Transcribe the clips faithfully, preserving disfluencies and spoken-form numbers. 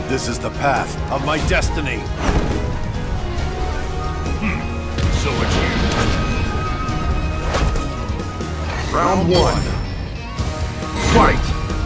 This is the path of my destiny. Hmm. So it's you. Round one. Fight!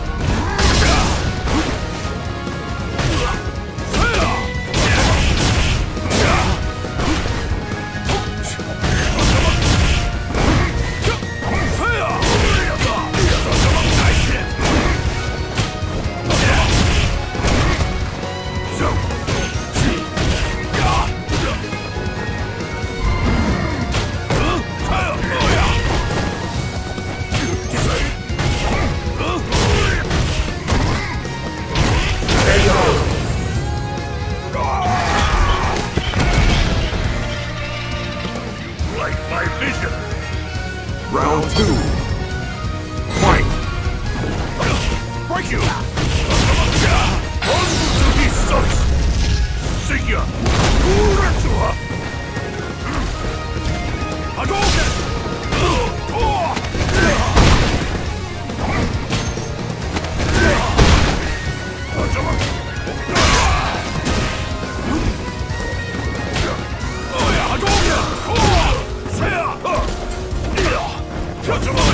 Round two. Fight! Break you! See ya! Hadouken! Hadouken!